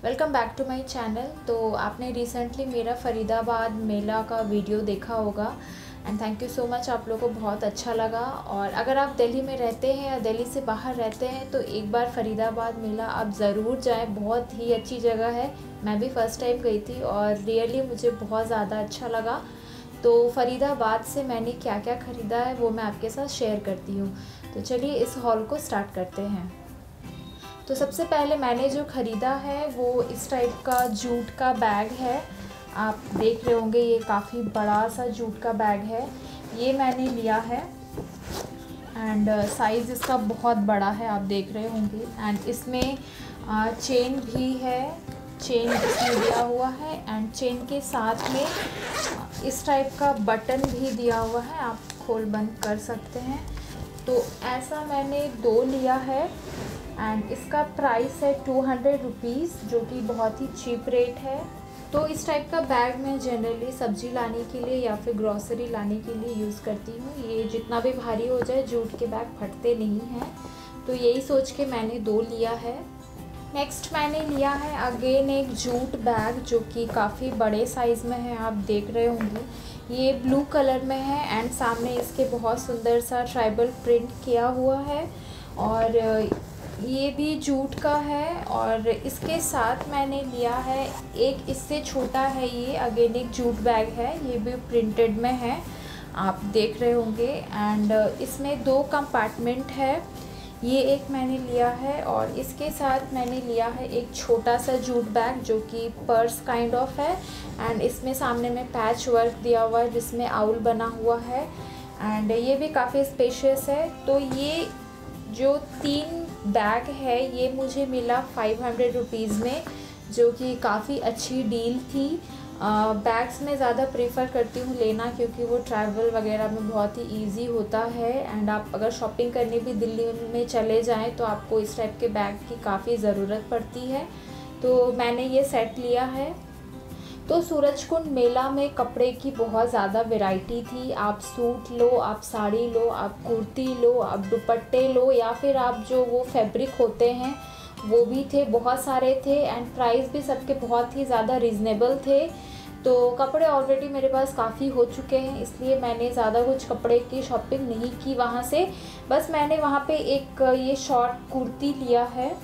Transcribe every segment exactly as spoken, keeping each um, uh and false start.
Welcome back to my channel. तो आपने recently मेरा फ़रीदाबाद मेला का वीडियो देखा होगा and thank you so much. आप लोगों को बहुत अच्छा लगा। और अगर आप दिल्ली में रहते हैं या दिल्ली से बाहर रहते हैं तो एक बार फ़रीदाबाद मेला आप ज़रूर जाएं। बहुत ही अच्छी जगह है। मैं भी फ़र्स्ट टाइम गई थी और रियली मुझे बहुत ज़्यादा अच्छा लगा। तो फ़रीदाबाद से मैंने क्या क्या ख़रीदा है वो मैं आपके साथ शेयर करती हूँ। तो चलिए इस हॉल को स्टार्ट करते हैं। तो सबसे पहले मैंने जो ख़रीदा है वो इस टाइप का जूट का बैग है। आप देख रहे होंगे ये काफ़ी बड़ा सा जूट का बैग है। ये मैंने लिया है एंड साइज़ इसका बहुत बड़ा है, आप देख रहे होंगे। एंड इसमें चेन भी है, चेन इसमें दिया हुआ है एंड चेन के साथ में इस टाइप का बटन भी दिया हुआ है, आप खोल बंद कर सकते हैं। तो ऐसा मैंने दो लिया है एंड इसका प्राइस है टू हंड्रेड रुपीज़, जो कि बहुत ही चीप रेट है। तो इस टाइप का बैग मैं जनरली सब्ज़ी लाने के लिए या फिर ग्रॉसरी लाने के लिए यूज़ करती हूँ। ये जितना भी भारी हो जाए जूट के बैग फटते नहीं हैं, तो यही सोच के मैंने दो लिया है। नेक्स्ट मैंने लिया है अगेन एक जूट बैग, जो कि काफ़ी बड़े साइज़ में है, आप देख रहे होंगे। ये ब्लू कलर में है एंड सामने इसके बहुत सुंदर सा ट्राइबल प्रिंट किया हुआ है और ये भी जूट का है। और इसके साथ मैंने लिया है एक इससे छोटा है, ये अगेन एक जूट बैग है, ये भी प्रिंटेड में है, आप देख रहे होंगे। एंड इसमें दो कंपार्टमेंट है, ये एक मैंने लिया है। और इसके साथ मैंने लिया है एक छोटा सा जूट बैग जो कि पर्स काइंड ऑफ है एंड इसमें सामने में पैच वर्क दिया हुआ है जिसमें आउल बना हुआ है एंड ये भी काफ़ी स्पेशियस है। तो ये जो तीन बैग है ये मुझे मिला फाइव हंड्रेड रुपीज़ में, जो कि काफ़ी अच्छी डील थी। बैग्स में ज़्यादा प्रेफर करती हूँ लेना क्योंकि वो ट्रैवल वगैरह में बहुत ही इजी होता है एंड आप अगर शॉपिंग करने भी दिल्ली में चले जाएं तो आपको इस टाइप के बैग की काफ़ी ज़रूरत पड़ती है। तो मैंने ये सेट लिया है। तो सूरजकुंड मेला में कपड़े की बहुत ज़्यादा वैरायटी थी। आप सूट लो, आप साड़ी लो, आप कुर्ती लो, आप दुपट्टे लो या फिर आप जो वो फैब्रिक होते हैं वो भी थे, बहुत सारे थे एंड प्राइस भी सबके बहुत ही ज़्यादा रीज़नेबल थे। तो कपड़े ऑलरेडी मेरे पास काफ़ी हो चुके हैं, इसलिए मैंने ज़्यादा कुछ कपड़े की शॉपिंग नहीं की वहाँ से। बस मैंने वहाँ पे एक ये शॉर्ट कुर्ती लिया है,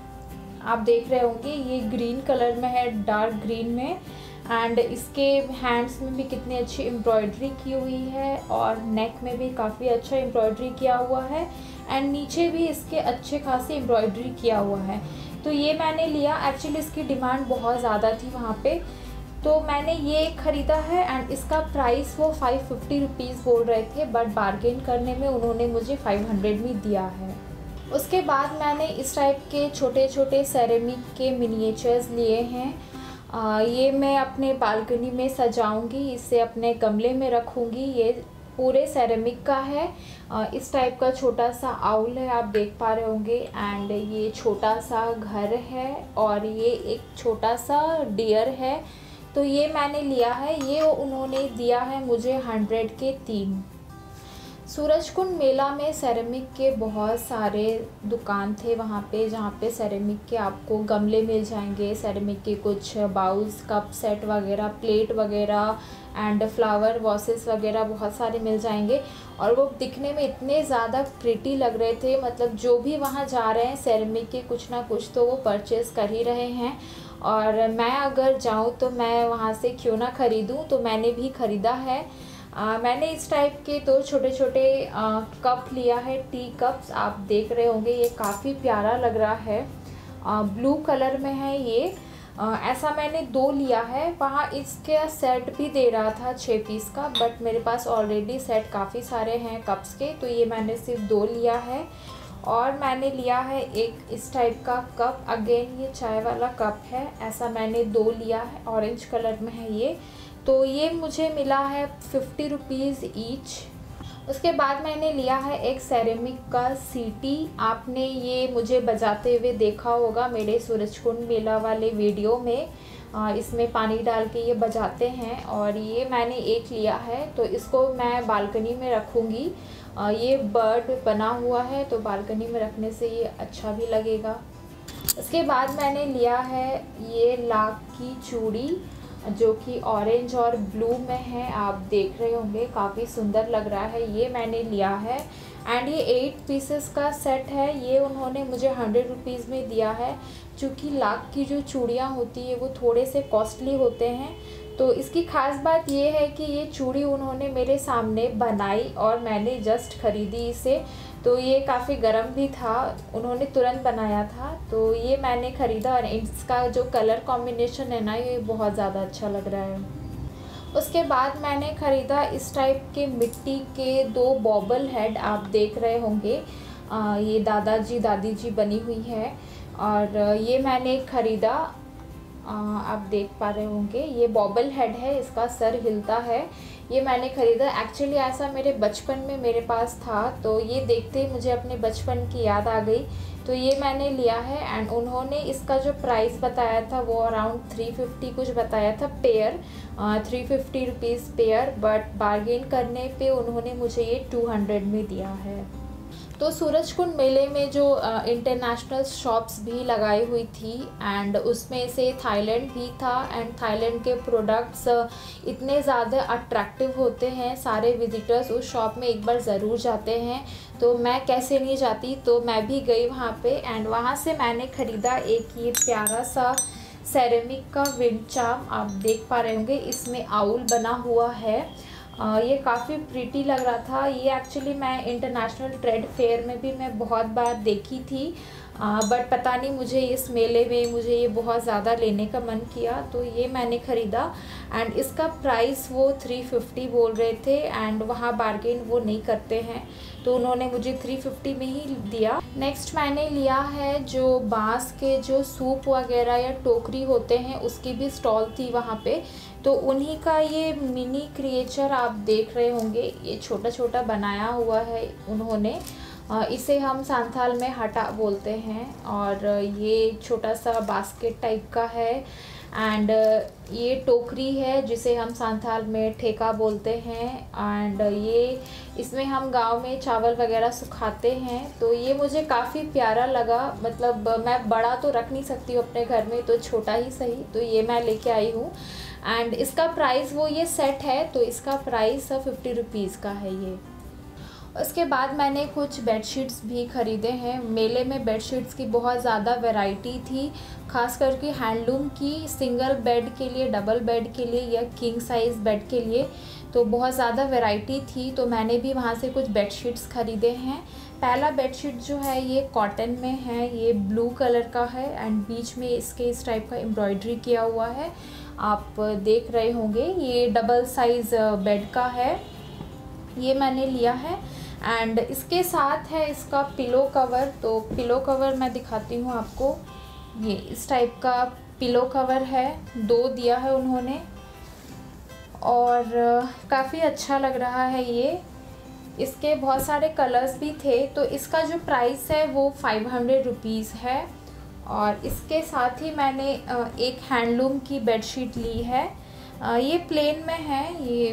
आप देख रहे होंगे, ये ग्रीन कलर में है, डार्क ग्रीन में एंड इसके हैंड्स में भी कितनी अच्छी एम्ब्रॉयडरी की हुई है और नेक में भी काफ़ी अच्छा एम्ब्रॉयडरी किया हुआ है एंड नीचे भी इसके अच्छे खासी एम्ब्रॉयडरी किया हुआ है। तो ये मैंने लिया, एक्चुअली इसकी डिमांड बहुत ज़्यादा थी वहाँ पे, तो मैंने ये ख़रीदा है एंड इसका प्राइस वो फाइव फिफ्टी रुपीज़ बोल रहे थे, बट बार्गेन करने में उन्होंने मुझे फाइव हंड्रेड में दिया है। उसके बाद मैंने इस टाइप के छोटे छोटे सेरेमिक के मिनिएचर्स लिए हैं। आ, ये मैं अपने बालकनी में सजाऊंगी, इसे अपने गमले में रखूंगी। ये पूरे सेरेमिक का है। आ, इस टाइप का छोटा सा आउल है, आप देख पा रहे होंगे एंड ये छोटा सा घर है और ये एक छोटा सा डियर है। तो ये मैंने लिया है, ये उन्होंने दिया है मुझे हंड्रेड के तीन। सूरजकुंड मेला में सेरेमिक के बहुत सारे दुकान थे वहाँ पे, जहाँ पे सेरेमिक के आपको गमले मिल जाएंगे, सेरेमिक के कुछ बाउल्स, कप सेट वगैरह, प्लेट वगैरह एंड फ्लावर वॉसेस वगैरह बहुत सारे मिल जाएंगे। और वो दिखने में इतने ज़्यादा प्रिटी लग रहे थे, मतलब जो भी वहाँ जा रहे हैं सेरेमिक के कुछ ना कुछ तो वो परचेज़ कर ही रहे हैं। और मैं अगर जाऊँ तो मैं वहाँ से क्यों ना ख़रीदूँ, तो मैंने भी ख़रीदा है। आ, मैंने इस टाइप के दो छोटे छोटे कप लिया है, टी कप्स, आप देख रहे होंगे, ये काफ़ी प्यारा लग रहा है, आ, ब्लू कलर में है ये। आ, ऐसा मैंने दो लिया है, वहाँ इसके सेट भी दे रहा था छः पीस का, बट मेरे पास ऑलरेडी सेट काफ़ी सारे हैं कप्स के, तो ये मैंने सिर्फ दो लिया है। और मैंने लिया है एक इस टाइप का कप, अगेन ये चाय वाला कप है, ऐसा मैंने दो लिया है, ऑरेंज कलर में है ये। तो ये मुझे मिला है फिफ्टी रुपीज़ ईच। उसके बाद मैंने लिया है एक सेरेमिक का सीटी, आपने ये मुझे बजाते हुए देखा होगा मेरे सूरजकुंड मेला वाले वीडियो में। आ, इसमें पानी डाल के ये बजाते हैं और ये मैंने एक लिया है, तो इसको मैं बालकनी में रखूँगी। ये बर्ड बना हुआ है तो बालकनी में रखने से ये अच्छा भी लगेगा। इसके बाद मैंने लिया है ये लाख की चूड़ी, जो कि ऑरेंज और ब्लू में है, आप देख रहे होंगे काफ़ी सुंदर लग रहा है। ये मैंने लिया है एंड ये एट पीसेस का सेट है। ये उन्होंने मुझे हंड्रेड रुपीज़ में दिया है। चूँकि लाख की जो चूड़ियाँ होती है वो थोड़े से कॉस्टली होते हैं, तो इसकी ख़ास बात ये है कि ये चूड़ी उन्होंने मेरे सामने बनाई और मैंने जस्ट ख़रीदी इसे। तो ये काफ़ी गर्म भी था, उन्होंने तुरंत बनाया था, तो ये मैंने ख़रीदा और इसका जो कलर कॉम्बिनेशन है ना, ये बहुत ज़्यादा अच्छा लग रहा है। उसके बाद मैंने ख़रीदा इस टाइप के मिट्टी के दो बॉबल हेड, आप देख रहे होंगे। आ, ये दादाजी दादी जी बनी हुई है और ये मैंने ख़रीदा, आप देख पा रहे होंगे। ये बॉबल हेड है, इसका सर हिलता है। ये मैंने ख़रीदा, एक्चुअली ऐसा मेरे बचपन में मेरे पास था, तो ये देखते ही मुझे अपने बचपन की याद आ गई, तो ये मैंने लिया है। एंड उन्होंने इसका जो प्राइस बताया था वो अराउंड थ्री फिफ्टी कुछ बताया था pair, three fifty rupees pair, but bargain करने पे उन्होंने मुझे ये टू हंड्रेड में दिया है। तो सूरजकुंड मेले में जो इंटरनेशनल शॉप्स भी लगाई हुई थी एंड उसमें से थाईलैंड भी था। एंड थाईलैंड के प्रोडक्ट्स इतने ज़्यादा अट्रैक्टिव होते हैं, सारे विजिटर्स उस शॉप में एक बार ज़रूर जाते हैं, तो मैं कैसे नहीं जाती। तो मैं भी गई वहाँ पे एंड वहाँ से मैंने ख़रीदा एक ये प्यारा सा सेरेमिक का विंड चार्म, आप देख पा रहे होंगे इसमें आउल बना हुआ है। Uh, ये काफ़ी प्रीटी लग रहा था। ये एक्चुअली मैं इंटरनेशनल ट्रेड फेयर में भी मैं बहुत बार देखी थी, बट uh, पता नहीं मुझे इस मेले में मुझे ये बहुत ज़्यादा लेने का मन किया, तो ये मैंने ख़रीदा। एंड इसका प्राइस वो थ्री फिफ्टी बोल रहे थे एंड वहाँ बार्गेन वो नहीं करते हैं, तो उन्होंने मुझे थ्री फिफ्टी में ही दिया। नेक्स्ट मैंने लिया है जो बांस के जो सूप वगैरह या टोकरी होते हैं उसकी भी स्टॉल थी वहाँ पे, तो उन्हीं का ये मिनी क्रिएचर आप देख रहे होंगे। ये छोटा छोटा बनाया हुआ है उन्होंने, इसे हम सांथाल में हटा बोलते हैं, और ये छोटा सा बास्केट टाइप का है। एंड ये टोकरी है जिसे हम सांथाल में ठेका बोलते हैं। एंड ये इसमें हम गांव में चावल वगैरह सुखाते हैं, तो ये मुझे काफ़ी प्यारा लगा। मतलब मैं बड़ा तो रख नहीं सकती हूँ अपने घर में, तो छोटा ही सही, तो ये मैं लेके आई हूँ। एंड इसका प्राइस वो ये सेट है, तो इसका प्राइस फिफ्टी रुपीज़ का है ये। उसके बाद मैंने कुछ बेडशीट्स भी ख़रीदे हैं। मेले में बेडशीट्स की बहुत ज़्यादा वैरायटी थी, खास करके हैंडलूम की, सिंगल बेड के लिए, डबल बेड के लिए या किंग साइज़ बेड के लिए, तो बहुत ज़्यादा वैरायटी थी। तो मैंने भी वहाँ से कुछ बेडशीट्स ख़रीदे हैं। पहला बेडशीट जो है ये कॉटन में है, ये ब्लू कलर का है एंड बीच में इसके इस टाइप का एम्ब्रॉयडरी किया हुआ है, आप देख रहे होंगे। ये डबल साइज़ बेड का है, ये मैंने लिया है। एंड इसके साथ है इसका पिलो कवर, तो पिलो कवर मैं दिखाती हूँ आपको। ये इस टाइप का पिलो कवर है, दो दिया है उन्होंने और काफ़ी अच्छा लग रहा है ये। इसके बहुत सारे कलर्स भी थे, तो इसका जो प्राइस है वो फाइव हंड्रेड रुपीज़ है। और इसके साथ ही मैंने एक हैंडलूम की बेडशीट ली है, ये प्लेन में है, ये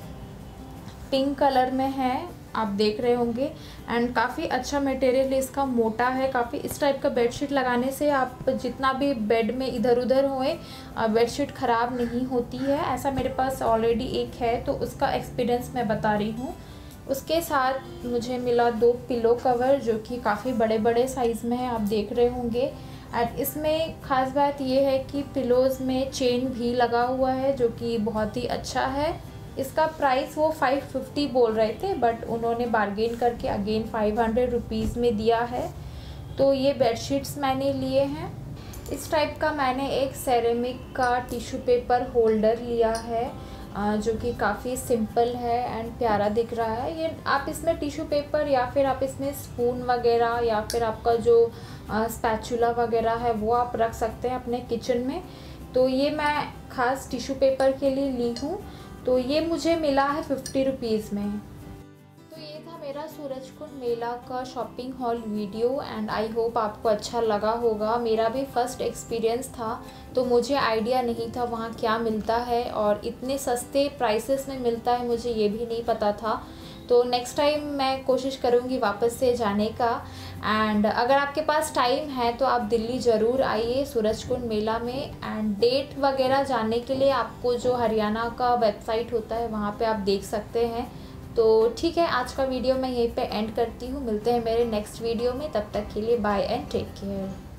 पिंक कलर में है, आप देख रहे होंगे। एंड काफ़ी अच्छा मटेरियल इसका, मोटा है काफ़ी। इस टाइप का बेडशीट लगाने से आप जितना भी बेड में इधर उधर होए बेडशीट ख़राब नहीं होती है। ऐसा मेरे पास ऑलरेडी एक है, तो उसका एक्सपीरियंस मैं बता रही हूँ। उसके साथ मुझे मिला दो पिलो कवर जो कि काफ़ी बड़े बड़े साइज़ में है, आप देख रहे होंगे। एंड इसमें ख़ास बात ये है कि पिलोज़ में चेन भी लगा हुआ है जो कि बहुत ही अच्छा है। इसका प्राइस वो फाइव फिफ्टी बोल रहे थे, बट उन्होंने बार्गेन करके अगेन फाइव हंड्रेड रुपीज़ में दिया है। तो ये बेडशीट्स मैंने लिए हैं। इस टाइप का मैंने एक सेरेमिक का टिश्यू पेपर होल्डर लिया है जो कि काफ़ी सिंपल है एंड प्यारा दिख रहा है। ये आप इसमें टिश्यू पेपर या फिर आप इसमें स्पून वगैरह या फिर आपका जो स्पैचुला वगैरह है वो आप रख सकते हैं अपने किचन में। तो ये मैं ख़ास टिश्यू पेपर के लिए ली हूँ, तो ये मुझे मिला है फिफ्टी रुपीज़ में। तो ये था मेरा सूरजकुंड मेला का shopping haul video and I hope आपको अच्छा लगा होगा। मेरा भी फर्स्ट एक्सपीरियंस था, तो मुझे आइडिया नहीं था वहाँ क्या मिलता है और इतने सस्ते प्राइसेस में मिलता है, मुझे ये भी नहीं पता था। तो नेक्स्ट टाइम मैं कोशिश करूँगी वापस से जाने का। एंड अगर आपके पास टाइम है तो आप दिल्ली ज़रूर आइए सूरजकुंड मेला में। एंड डेट वगैरह जानने के लिए आपको जो हरियाणा का वेबसाइट होता है वहाँ पे आप देख सकते हैं। तो ठीक है, आज का वीडियो मैं यहीं पे एंड करती हूँ। मिलते हैं मेरे नेक्स्ट वीडियो में, तब तक के लिए बाय एंड टेक केयर।